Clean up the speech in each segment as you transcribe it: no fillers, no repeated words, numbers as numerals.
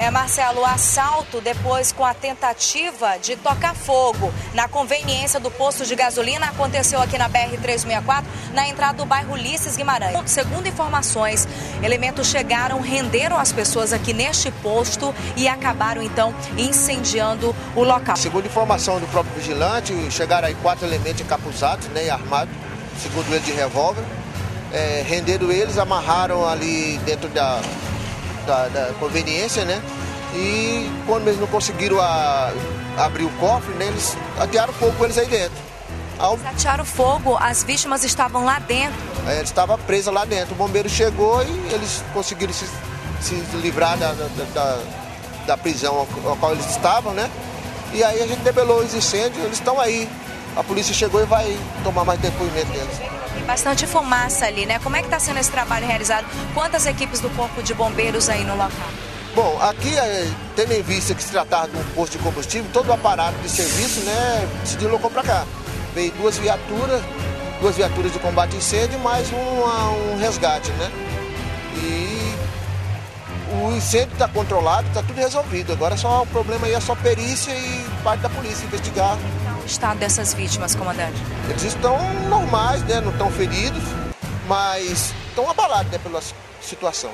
Marcelo, o assalto depois com a tentativa de tocar fogo na conveniência do posto de gasolina aconteceu aqui na BR-364, na entrada do bairro Ulisses Guimarães. Segundo informações, elementos chegaram, renderam as pessoas aqui neste posto e acabaram então incendiando o local. Segundo informação do próprio vigilante, chegaram aí 4 elementos encapuzados, né, e armados, segundo ele de revólver. Renderam eles, amarraram ali dentro da conveniência, né? E quando eles não conseguiram abrir o cofre, né, eles atearam fogo com eles aí dentro. Eles atearam fogo, as vítimas estavam lá dentro? Eles estavam presas lá dentro. O bombeiro chegou e eles conseguiram se livrar da prisão ao qual eles estavam, né? E aí a gente debelou os incêndios, eles estão aí. A polícia chegou e vai tomar mais depoimento deles. Tem bastante fumaça ali, né? Como é que está sendo esse trabalho realizado? Quantas equipes do Corpo de Bombeiros aí no local? Bom, aqui, tendo em vista que se tratava de um posto de combustível, todo o aparato de serviço, né, se deslocou para cá. Veio duas viaturas de combate a incêndio, mais um resgate, né? E o incêndio está controlado, está tudo resolvido. Agora só o problema aí é só perícia e parte da polícia investigar. O estado dessas vítimas, comandante? Eles estão normais, né? Não estão feridos, mas estão abalados, né, pela situação.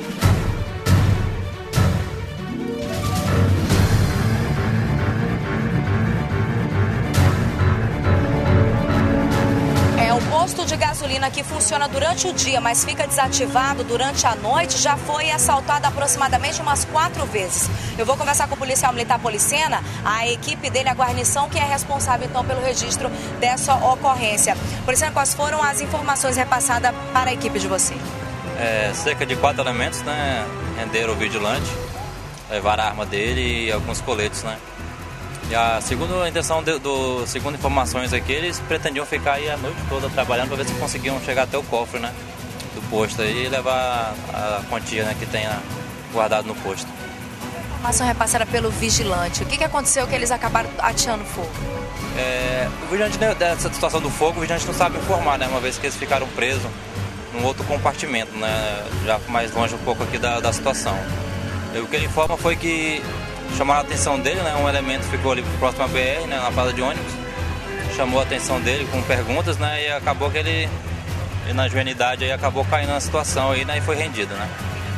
O posto de gasolina que funciona durante o dia, mas fica desativado durante a noite, já foi assaltado aproximadamente umas 4 vezes. Eu vou conversar com o policial militar Policena, a equipe dele, a guarnição, que é responsável então pelo registro dessa ocorrência. Policena, quais foram as informações repassadas para a equipe de você? Cerca de 4 elementos, né, renderam o vigilante, levaram a arma dele e alguns coletes, né. E segundo a intenção segundo informações aqui, eles pretendiam ficar aí a noite toda trabalhando para ver se conseguiam chegar até o cofre, né, do posto aí e levar a quantia, né, que tem guardado no posto. Informação repassada pelo vigilante. O que aconteceu que eles acabaram ateando fogo? O vigilante, dessa situação do fogo, o vigilante não sabe informar, né, uma vez que eles ficaram presos num outro compartimento, né, já mais longe um pouco aqui da situação. E o que ele informa foi que chamaram a atenção dele, né? Um elemento ficou ali próximo à BR, né? Na parada de ônibus. Chamou a atenção dele com perguntas, né? E acabou que ele na ingenuidade, aí acabou caindo na situação aí, né? E foi rendido, né?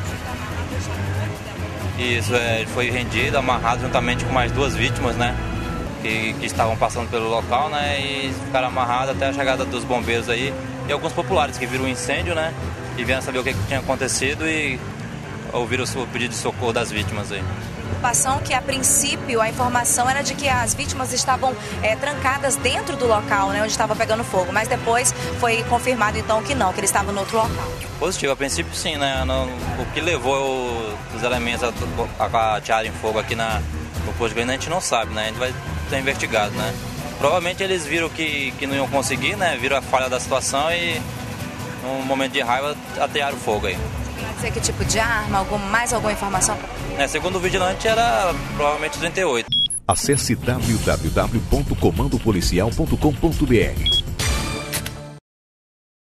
Isso, ele foi rendido, amarrado juntamente com mais 2 vítimas, né? Que estavam passando pelo local, né? E ficaram amarrados até a chegada dos bombeiros aí. E alguns populares que viram o incêndio, né? E vieram saber o que tinha acontecido e ouviram o pedido de socorro das vítimas aí. Que a princípio a informação era de que as vítimas estavam trancadas dentro do local, né, onde estava pegando fogo, mas depois foi confirmado então que não, que eles estavam no outro local. Positivo, a princípio sim, né, o que levou os elementos a atearem fogo aqui no posto de gasolina a gente não sabe, né, a gente vai ser investigado, né. Provavelmente eles viram que não iam conseguir, né, viram a falha da situação e num momento de raiva atearam fogo aí. Quer dizer que tipo de arma, mais alguma informação? Segundo o vigilante, era provavelmente 38. Acesse www.comandopolicial.com.br